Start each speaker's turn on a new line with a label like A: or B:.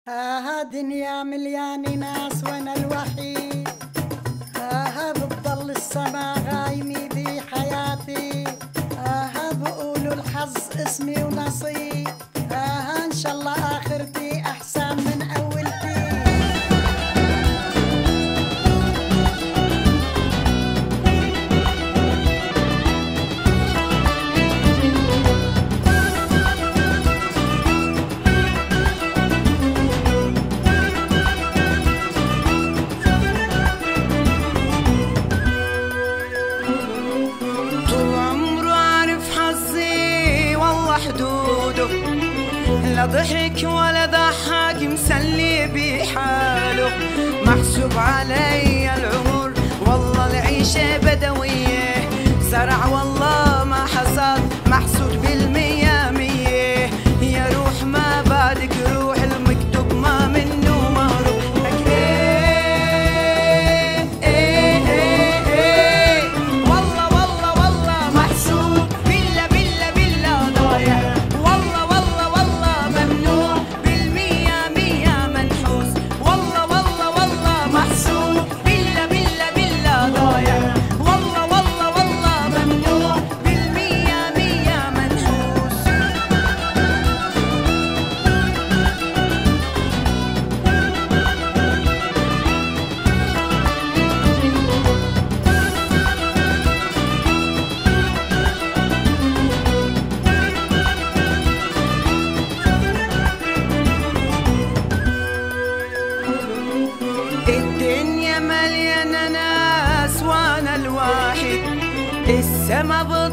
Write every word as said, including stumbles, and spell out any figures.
A: ها دنيا مليانة ناس وانا الوحيد. ها بتضل السما غايمة بحياتي. ها بقولوا الحظ اسمي ونصيب. ها ان شاء الله اخرتي احسن من اولتي.
B: لا ضحك ولا ضحك مسلي بحاله، محسوب علي العمر والله العيشة بدوية، زرع والله ما حصاد محسود بالمية مية، يا روح ما بعدك روح المكتوب ما منه مهروب. الدنيا مليانة ناس وانا الواحد، السما